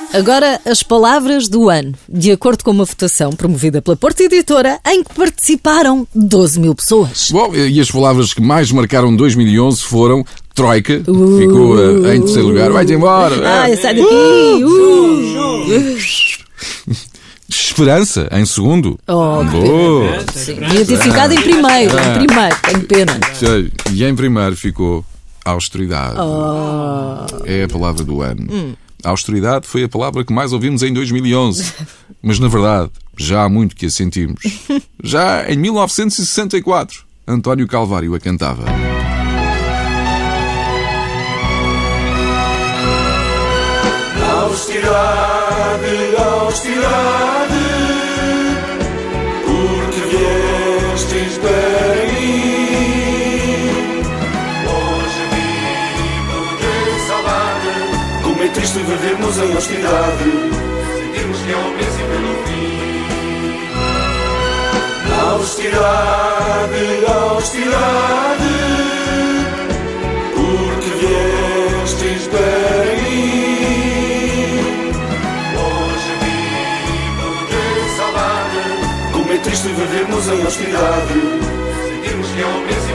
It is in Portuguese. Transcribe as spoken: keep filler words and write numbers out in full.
Agora, as palavras do ano, de acordo com uma votação promovida pela Porta Editora, em que participaram doze mil pessoas. Bom, e as palavras que mais marcaram dois mil e onze foram Troika, que Uh. ficou uh, em terceiro lugar. Vai-te embora! Ai, sai daqui! Uh. Esperança, em segundo. Oh, que Boa! pena. Sim, devia ter ficado em primeiro, em primeiro, tenho pena. E em primeiro ficou austeridade. Oh. É a palavra do ano. Hum. A austeridade foi a palavra que mais ouvimos em dois mil e onze. Mas, na verdade, já há muito que a sentimos. Já em mil novecentos e sessenta e quatro, António Calvário a cantava. Austeridade, austeridade, porque viestes para mim. Hoje vivo de saudade. Como é triste vivermos em austeridade, sentirmos que é o princípio do fim. Austeridade, austeridade, porque viestes para mim. É triste vivermos em austeridade, sentirmos que é o princípio.